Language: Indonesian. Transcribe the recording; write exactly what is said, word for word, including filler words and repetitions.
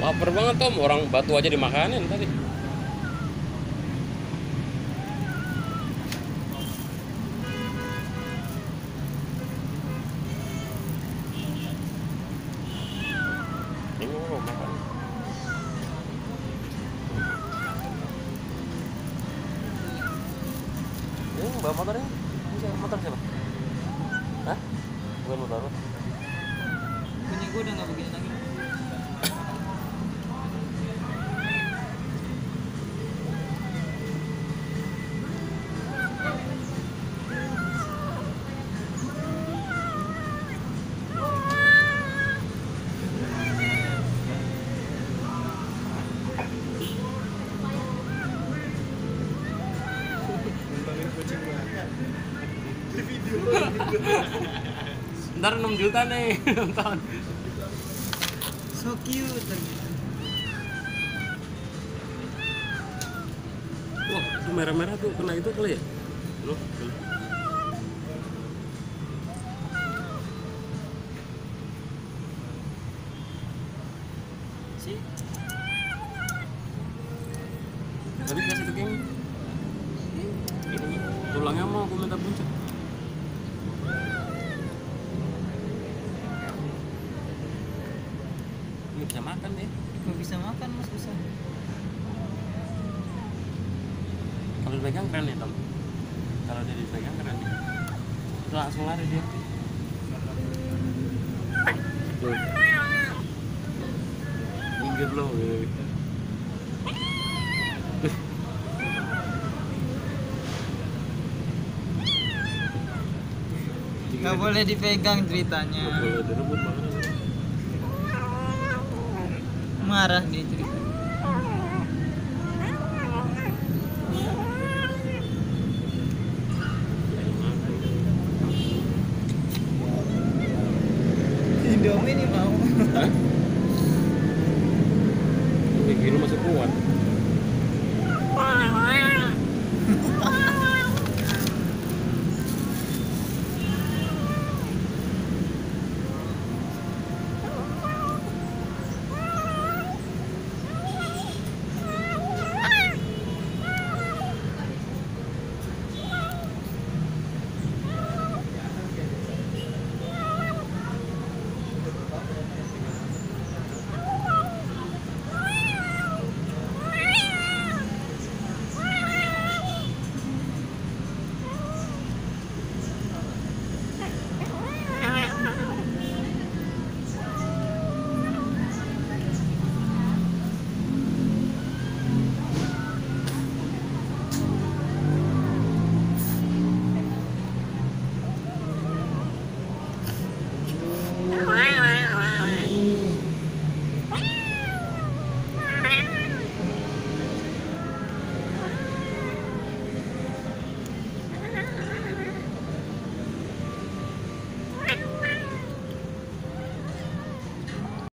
Lapar banget Tom, orang batu aja dimakanin tadi. Ini mau makan. Ini bawa motornya? Ini motor siapa? Hah? Bukan motor lo? Punya gue udah nggak begini lagi. Ntar enam juta nih nonton. So cute. Wah, itu merah-merah tuh kena itu kali ya? Loh, loh. Sih. Tadi kasih ke King. Ini tulangnya mau aku minta buncit. Nggak bisa makan deh. Gak bisa makan mas, bisa. Kalau dipegang keren ya Tom. Kalau dia dipegang keren ya. Langsung lari dia. Tuh. Minggir lo. Gak boleh dipegang ceritanya. Nggak boleh direbut makanan. Marah nih cerita. Indomie nih mau. Hah? Gigi lu masih kuat.